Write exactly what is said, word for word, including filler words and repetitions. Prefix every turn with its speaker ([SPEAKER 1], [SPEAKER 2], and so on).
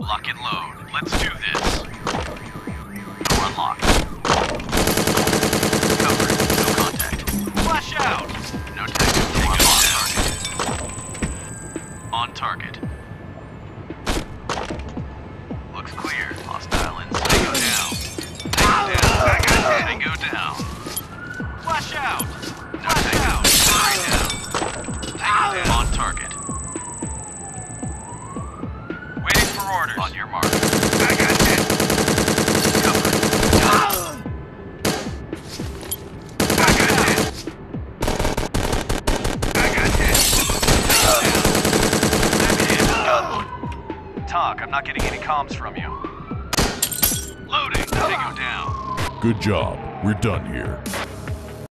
[SPEAKER 1] Lock and load. Let's do this. Door unlocked. Cover. No contact. Flash out. No tag. Door unlocked. On target. Looks clear. Hostile inside. Tango down. Tango down. Tango down. Flash out. No Flash out. Right down. Tango down. On target. Waiting for orders. On your mark. I got it. Cover. I got it. I got it. I'm in. Got one. Talk, I'm not getting any comms from you. Loading. Tango down.
[SPEAKER 2] Good job. We're done here.